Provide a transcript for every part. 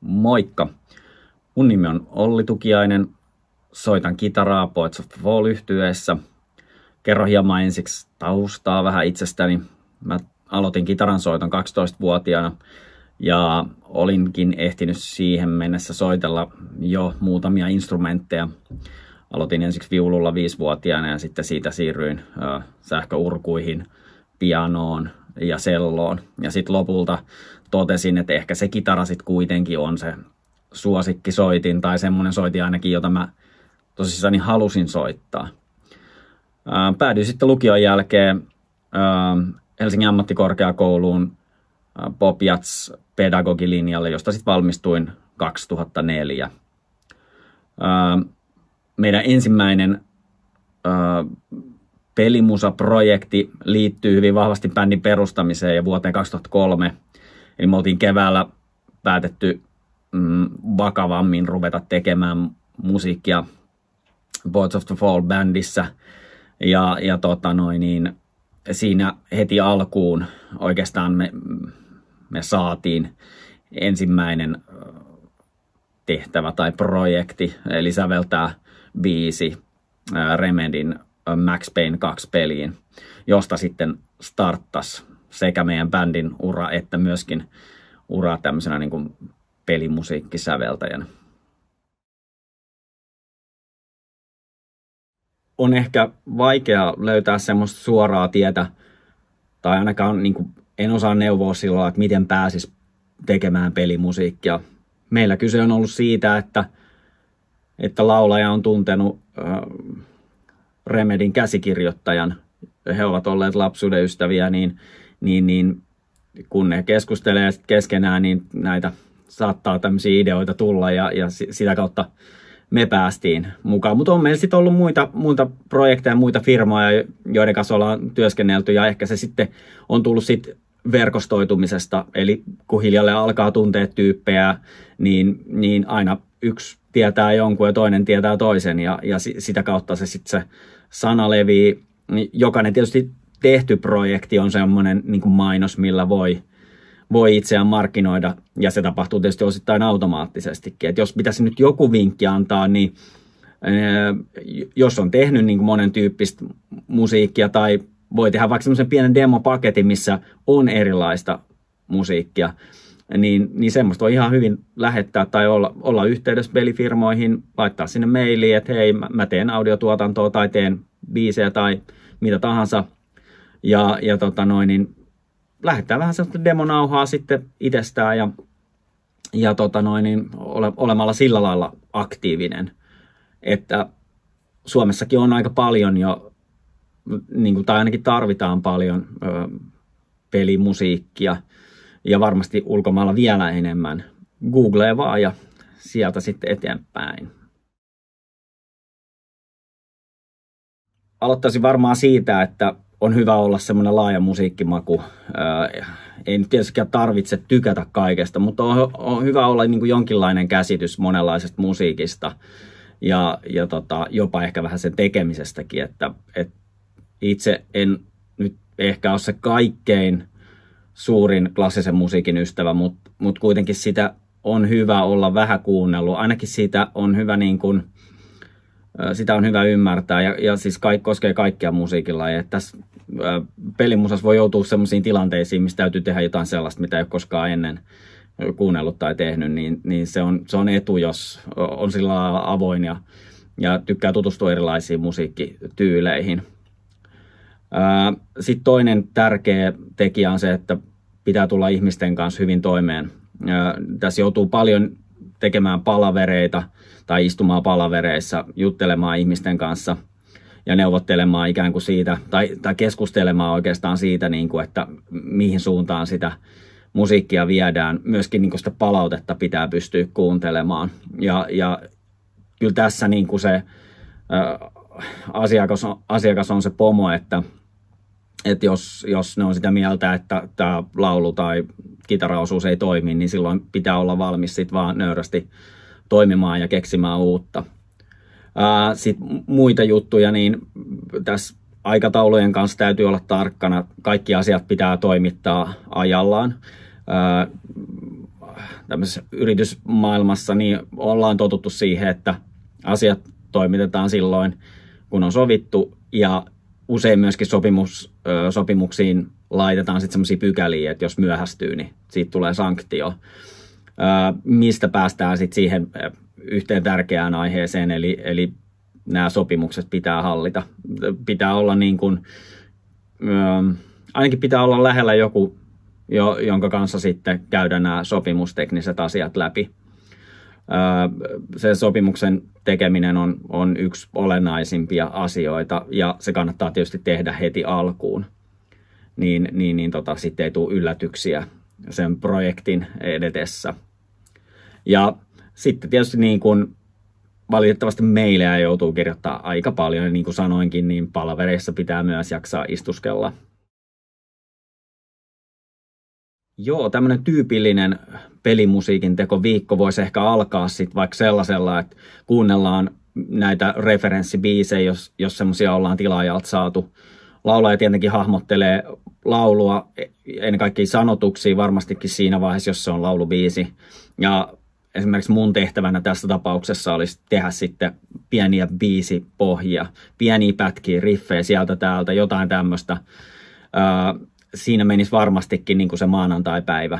Moikka! Mun nimi on Olli Tukiainen. Soitan kitaraa Poets of the Fall -yhtyeessä. Kerro hieman ensiksi taustaa vähän itsestäni. Mä aloitin kitaran soiton 12-vuotiaana ja olinkin ehtinyt siihen mennessä soitella jo muutamia instrumentteja. Aloitin ensiksi viululla 5-vuotiaana ja sitten siitä siirryin sähköurkuihin, pianoon ja selloon. Ja sitten lopulta totesin, että ehkä se kitara sitten kuitenkin on se suosikkisoitin tai semmoinen soitin ainakin, jota mä tosissaan halusin soittaa. Päädyin sitten lukion jälkeen Helsingin ammattikorkeakouluun Pop Jazz -pedagogilinjalle, josta sitten valmistuin 2004. Meidän ensimmäinen pelimusaprojekti liittyy hyvin vahvasti bändin perustamiseen ja vuoteen 2003. Eli me oltiin keväällä päätetty vakavammin ruveta tekemään musiikkia Poets of the Fall -bändissä. Ja siinä heti alkuun oikeastaan me saatiin ensimmäinen tehtävä tai projekti, eli säveltää biisi Remedyn Max Payne 2 -peliin, josta sitten starttasi sekä meidän bändin ura että myöskin ura tämmöisenä niin kuin pelimusiikkisäveltäjänä. On ehkä vaikea löytää semmoista suoraa tietä, tai ainakaan niin kuin, en osaa neuvoa silloin, että miten pääsisi tekemään pelimusiikkia. Meillä kyse on ollut siitä, että laulaja on tuntenut Remedyn käsikirjoittajan. He ovat olleet lapsuuden ystäviä, niin kun ne keskustelee keskenään, niin näitä saattaa tämmöisiä ideoita tulla ja sitä kautta me päästiin mukaan. Mutta on meillä sitten ollut muita projekteja, muita firmoja, joiden kanssa ollaan työskennelty ja ehkä se sitten on tullut sitten verkostoitumisesta. Eli kun hiljalleen alkaa tuntea tyyppejä, niin aina yksi tietää jonkun ja toinen tietää toisen ja sitä kautta se sitten se sana levii. Jokainen tietysti tehty projekti on semmoinen niin kuin mainos, millä voi itseään markkinoida, ja se tapahtuu tietysti osittain automaattisestikin. Et jos pitäisi nyt joku vinkki antaa, niin jos on tehnyt niin kuin monen tyyppistä musiikkia, tai voi tehdä vaikka semmoisen pienen demopaketin, missä on erilaista musiikkia, niin semmoista on ihan hyvin lähettää tai olla yhteydessä pelifirmoihin, laittaa sinne mailia, että hei, mä teen audiotuotantoa tai teen biisejä tai mitä tahansa, ja lähettää vähän sellaista demonauhaa sitten itsestään ja olemalla sillä lailla aktiivinen, että Suomessakin on aika paljon jo, tai ainakin tarvitaan paljon pelimusiikkia ja varmasti ulkomailla vielä enemmän. Googlee vaan ja sieltä sitten eteenpäin. Aloittaisin varmaan siitä, että on hyvä olla semmoinen laaja musiikkimaku. Ei nyt tietysti tarvitse tykätä kaikesta, mutta on hyvä olla niin kuin jonkinlainen käsitys monenlaisesta musiikista ja jopa ehkä vähän sen tekemisestäkin. Että itse en nyt ehkä ole se kaikkein suurin klassisen musiikin ystävä, mutta kuitenkin sitä on hyvä olla vähän kuunnellut. Ainakin siitä on hyvä sitä on hyvä ymmärtää ja siis koskee kaikkia musiikilajeja. Tässä pelimusassa voi joutua sellaisiin tilanteisiin, missä täytyy tehdä jotain sellaista, mitä ei ole koskaan ennen kuunnellut tai tehnyt, niin se on etu, jos on sillä lailla avoin ja tykkää tutustua erilaisiin musiikkityyleihin. Sitten toinen tärkeä tekijä on se, että pitää tulla ihmisten kanssa hyvin toimeen. Tässä joutuu paljon tekemään palavereita tai istumaan palavereissa, juttelemaan ihmisten kanssa ja neuvottelemaan ikään kuin siitä, tai keskustelemaan oikeastaan siitä, niin kuin, että mihin suuntaan sitä musiikkia viedään. Myöskin niin kuin sitä palautetta pitää pystyä kuuntelemaan. Ja kyllä tässä niin kuin se asiakas on se pomo, että jos ne on sitä mieltä, että tämä laulu tai kitaraosuus ei toimi, niin silloin pitää olla valmis sit vaan nöyrästi toimimaan ja keksimään uutta. Sitten muita juttuja, niin tässä aikataulujen kanssa täytyy olla tarkkana. Kaikki asiat pitää toimittaa ajallaan. tämmöisessä yritysmaailmassa niin ollaan totuttu siihen, että asiat toimitetaan silloin, kun on sovittu, ja usein myöskin sopimuksiin laitetaan sitten semmoisia pykäliä, että jos myöhästyy, niin siitä tulee sanktio. Mistä päästään sitten siihen yhteen tärkeään aiheeseen, eli nämä sopimukset pitää hallita. Pitää olla niin kuin, ainakin pitää olla lähellä joku, jonka kanssa sitten käydään nämä sopimustekniset asiat läpi. Sen sopimuksen tekeminen on yksi olennaisimpia asioita, ja se kannattaa tietysti tehdä heti alkuun, niin sitten ei tule yllätyksiä sen projektin edetessä. Ja sitten tietysti niin kuin valitettavasti meilejä joutuu kirjoittaa aika paljon, ja niin kuin sanoinkin, niin palavereissa pitää myös jaksaa istuskella. Joo, tämmöinen tyypillinen pelimusiikin tekoviikko voisi ehkä alkaa sitten vaikka sellaisella, että kuunnellaan näitä referenssibiisejä, jos semmoisia ollaan tilaajalta saatu. Laulaja tietenkin hahmottelee laulua, ennen kaikkea sanotuksia varmastikin siinä vaiheessa, jos se on laulubiisi. Ja esimerkiksi mun tehtävänä tässä tapauksessa olisi tehdä sitten pieniä biisipohjia, pieniä pätkiä, riffejä sieltä täältä, jotain tämmöistä. Siinä menisi varmastikin niin kuin se maanantai-päivä.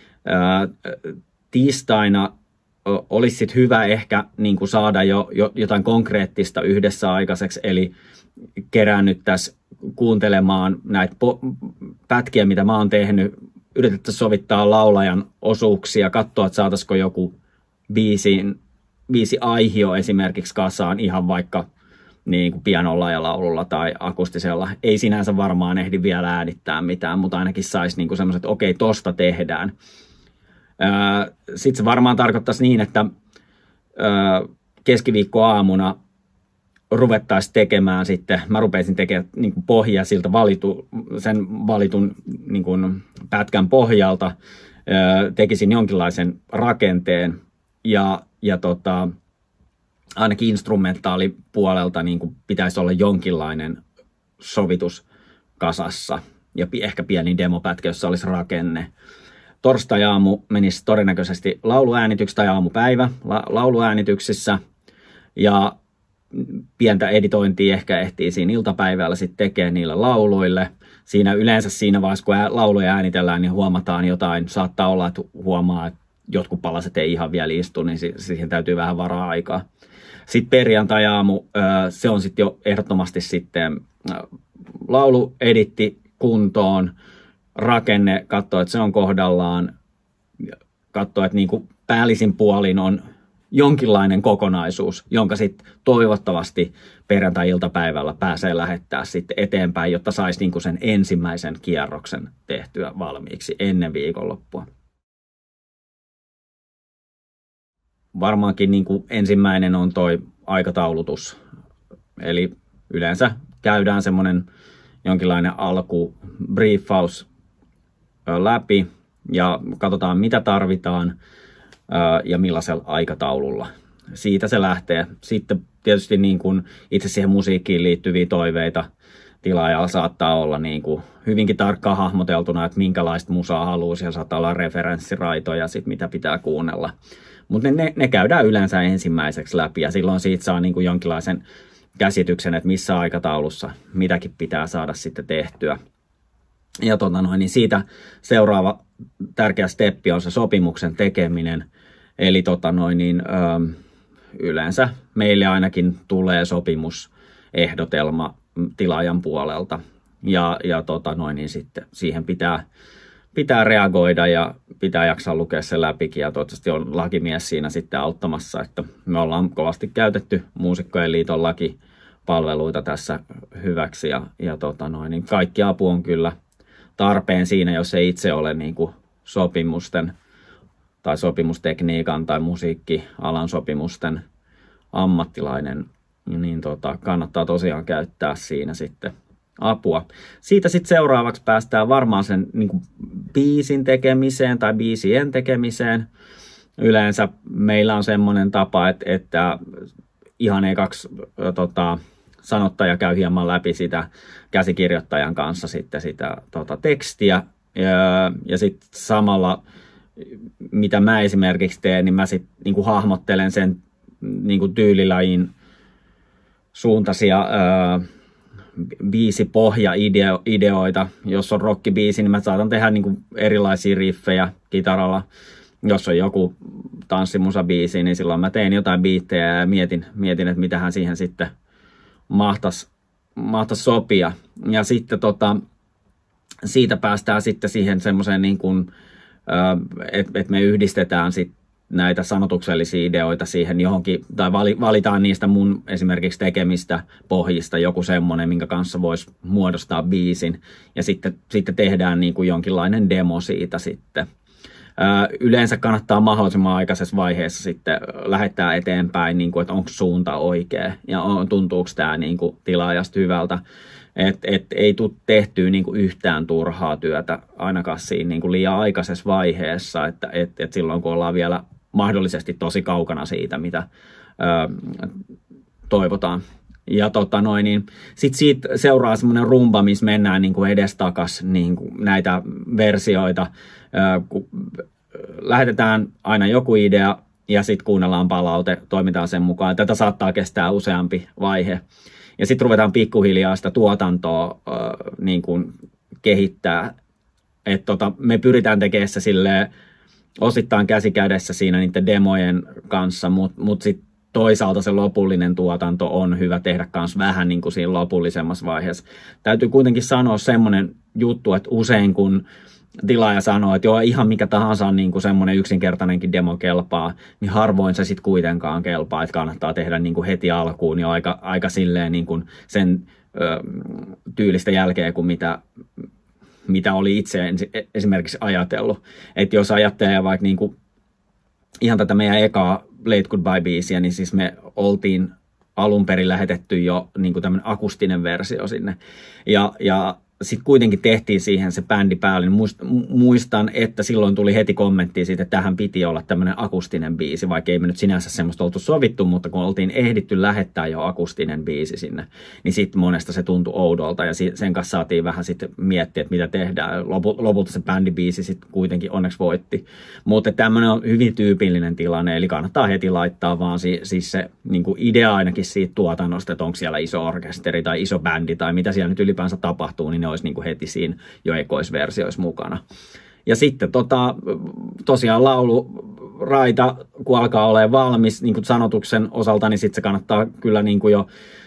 Tiistaina olisi sit hyvä ehkä niin kuin saada jo jotain konkreettista yhdessä aikaiseksi, eli keräännyttäisiin kuuntelemaan näitä pätkiä, mitä mä oon tehnyt, yritettäisiin sovittaa laulajan osuuksia, katsoa, että saataisiko joku biisi aihio esimerkiksi kasaan ihan vaikka niin kuin pianolla ja laululla tai akustisella. Ei sinänsä varmaan ehdi vielä äänittää mitään, mutta ainakin saisi niin kuin semmoiset, että okei, tosta tehdään. Sitten se varmaan tarkoittaisi niin, että keskiviikkoaamuna ruvettaisiin tekemään sitten, mä rupeisin tekemään niin kuin pohjaa siltä sen valitun niin kuin pätkän pohjalta, tekisin jonkinlaisen rakenteen ja ainakin instrumentaalipuolelta niin kuin pitäisi olla jonkinlainen sovitus kasassa ja ehkä pieni demopätkä, jossa olisi rakenne. Torstai-aamu menisi todennäköisesti lauluäänityksissä tai aamupäivä lauluäänityksissä ja pientä editointia ehkä ehtii siinä iltapäivällä sitten tekemään niille lauluille. Yleensä siinä vaiheessa, kun lauluja äänitellään, niin huomataan jotain. Saattaa olla, että huomaa, että jotkut palaset ei ihan vielä istu, niin siihen täytyy vähän varaa aikaa. Sitten perjantai-aamu, se on sitten jo ehdottomasti sitten laulueditti kuntoon, rakenne, katsoa, että se on kohdallaan, katsoa, että niin kuin päällisin puolin on jonkinlainen kokonaisuus, jonka sitten toivottavasti perjantai-iltapäivällä pääsee lähettää sitten eteenpäin, jotta saisi niin kuin sen ensimmäisen kierroksen tehtyä valmiiksi ennen viikonloppua. Varmaankin niin kuin ensimmäinen on toi aikataulutus, eli yleensä käydään semmoinen jonkinlainen briefaus läpi ja katsotaan mitä tarvitaan ja millaisella aikataululla. Siitä se lähtee. Sitten tietysti niin kuin itse siihen musiikkiin liittyviä toiveita tilaajalla saattaa olla niin kuin hyvinkin tarkkaan hahmoteltuna, että minkälaista musaa haluaa. Siellä saattaa olla referenssiraitoja, sit mitä pitää kuunnella. Mutta ne käydään yleensä ensimmäiseksi läpi ja silloin siitä saa niin kuin jonkinlaisen käsityksen, että missä aikataulussa mitäkin pitää saada sitten tehtyä. Ja niin siitä seuraava tärkeä steppi on se sopimuksen tekeminen. Eli yleensä meille ainakin tulee sopimusehdotelma tilaajan puolelta. Ja niin sitten siihen pitää reagoida ja pitää jaksaa lukea se läpikin. Ja toivottavasti on lakimies siinä sitten auttamassa, että me ollaan kovasti käytetty Muusikkojen liiton lakipalveluita tässä hyväksi. Ja niin kaikki apu on kyllä tarpeen siinä, jos ei itse ole niin kuin sopimusten tai sopimustekniikan tai musiikkialan sopimusten ammattilainen, niin kannattaa tosiaan käyttää siinä sitten apua. Siitä sitten seuraavaksi päästään varmaan sen niin kuin biisin tekemiseen tai biisien tekemiseen. Yleensä meillä on semmoinen tapa, että ihan ekaksi sanottaja käy hieman läpi sitä käsikirjoittajan kanssa sitten sitä tekstiä ja sitten samalla mitä mä esimerkiksi teen, niin mä sitten niin hahmottelen sen niin tyylilajin suuntaisia biisipohjaideoita. Jos on rockibiisi, niin mä saatan tehdä niin erilaisia riffejä kitaralla. Jos on joku tanssimusabiisi, niin silloin mä teen jotain biittejä ja mietin että mitähän siihen sitten mahtaisi sopia. Ja sitten siitä päästään sitten siihen semmoiseen, niin että me yhdistetään sitten näitä sanotuksellisia ideoita siihen johonkin, tai valitaan niistä mun esimerkiksi tekemistä pohjista joku semmoinen, minkä kanssa voisi muodostaa biisin, ja sitten tehdään niin kuin jonkinlainen demo siitä sitten. Yleensä kannattaa mahdollisimman aikaisessa vaiheessa sitten lähettää eteenpäin, niin kuin, että onko suunta oikea, ja tuntuuko tämä niin kuin tilaajasta hyvältä. Ei tule tehtyä niin kuin yhtään turhaa työtä ainakaan siinä niin kuin liian aikaisessa vaiheessa, että silloin kun ollaan vielä mahdollisesti tosi kaukana siitä, mitä toivotaan. Ja niin sitten siitä seuraa semmoinen rumba, missä mennään niin kuin edestakas niin kuin näitä versioita. Lähetetään aina joku idea ja sitten kuunnellaan palaute, toimitaan sen mukaan. Tätä saattaa kestää useampi vaihe. Ja sitten ruvetaan pikkuhiljaa sitä tuotantoa niin kuin kehittää. Me pyritään tekemään se silleen osittain käsikädessä siinä niiden demojen kanssa, mutta sitten toisaalta se lopullinen tuotanto on hyvä tehdä myös vähän niin kuin siinä lopullisemmassa vaiheessa. Täytyy kuitenkin sanoa semmoinen juttu, että usein kun tilaaja sanoo, että joo, ihan mikä tahansa on niin kuin semmoinen yksinkertainenkin demo kelpaa, niin harvoin se sitten kuitenkaan kelpaa, että kannattaa tehdä niin kuin heti alkuun jo aika silleen niin kuin sen tyylistä jälkeen kuin mitä oli itse esimerkiksi ajatellut. Että jos ajattelee vaikka niin kuin ihan tätä meidän ekaa Late Goodbye-biisiä, niin siis me oltiin alun perin lähetetty jo niin kuin tämmöinen akustinen versio sinne. Ja sitten kuitenkin tehtiin siihen se bändi päälle. Muistan, että silloin tuli heti kommentti siitä, että tähän piti olla tämmöinen akustinen biisi, vaikka ei me nyt sinänsä semmoista oltu sovittu, mutta kun oltiin ehditty lähettää jo akustinen biisi sinne, niin sitten monesta se tuntui oudolta ja sen kanssa saatiin vähän sitten miettiä, että mitä tehdään. Lopulta se bändibiisi sitten kuitenkin onneksi voitti. Mutta tämmöinen on hyvin tyypillinen tilanne, eli kannattaa heti laittaa vaan siis se niin kuin idea ainakin siitä tuotannosta, että onko siellä iso orkesteri tai iso bändi tai mitä siellä nyt ylipäänsä tapahtuu, niin ne olisi niin kuin heti siinä jo ekoisversioissa mukana. Ja sitten tosiaan lauluraita, kun alkaa olemaan valmis niin kuin sanotuksen osalta, niin sitten se kannattaa kyllä niin kuin jo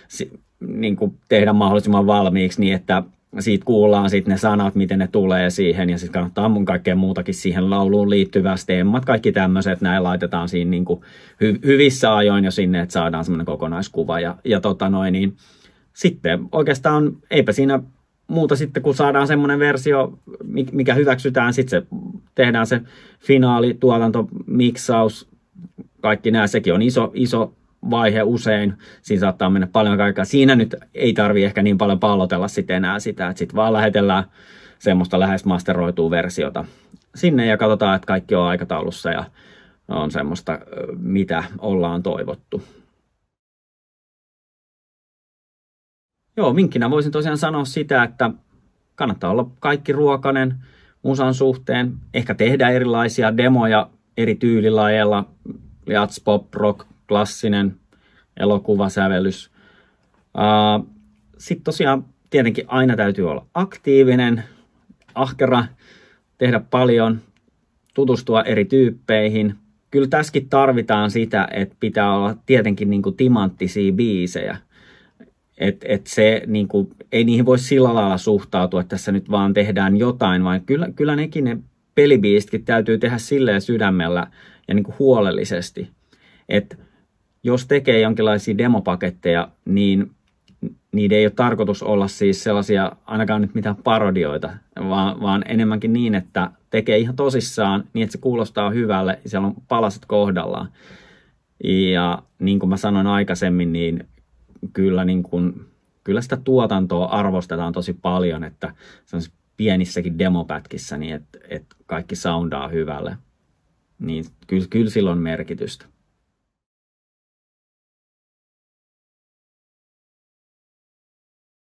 niin kuin tehdä mahdollisimman valmiiksi niin, että siitä kuullaan sitten ne sanat, miten ne tulee siihen, ja sitten kannattaa mun kaikkea muutakin siihen lauluun liittyvää, stemmat, kaikki tämmöiset, näin laitetaan siinä niin kuin hyvissä ajoin jo sinne, että saadaan semmoinen kokonaiskuva. Niin sitten oikeastaan eipä siinä muuta sitten, kun saadaan semmoinen versio, mikä hyväksytään, sitten tehdään se finaali, tuotanto, miksaus, kaikki nämä, sekin on iso vaihe usein. Siinä saattaa mennä paljon kaikkea. Siinä nyt ei tarvitse ehkä niin paljon pallotella sitten enää sitä, että sitten vaan lähetellään semmoista lähes masteroitua versiota sinne ja katsotaan, että kaikki on aikataulussa ja on semmoista, mitä ollaan toivottu. Joo, vinkkinä voisin tosiaan sanoa sitä, että kannattaa olla kaikki ruokainen musan suhteen. Ehkä tehdä erilaisia demoja eri tyylilajeilla, jazz, pop, rock, klassinen, elokuvasävellys. Sitten tosiaan tietenkin aina täytyy olla aktiivinen, ahkera, tehdä paljon, tutustua eri tyyppeihin. Kyllä tässäkin tarvitaan sitä, että pitää olla tietenkin niin kuin timanttisia biisejä. Että se niin kuin, ei niihin voi sillä lailla suhtautua, että tässä nyt vaan tehdään jotain, vaan kyllä nekin ne pelibiisitkin täytyy tehdä silleen sydämellä ja niin kuin huolellisesti. Että jos tekee jonkinlaisia demopaketteja, niin niiden ei ole tarkoitus olla siis sellaisia, ainakaan nyt mitään parodioita, vaan enemmänkin niin, että tekee ihan tosissaan niin, että se kuulostaa hyvälle ja siellä on palaset kohdallaan. Ja niin kuin mä sanoin aikaisemmin, niin kyllä sitä tuotantoa arvostetaan tosi paljon, että pienissäkin demopätkissä, niin että kaikki soundaa hyvälle. Niin kyllä sillä on merkitystä.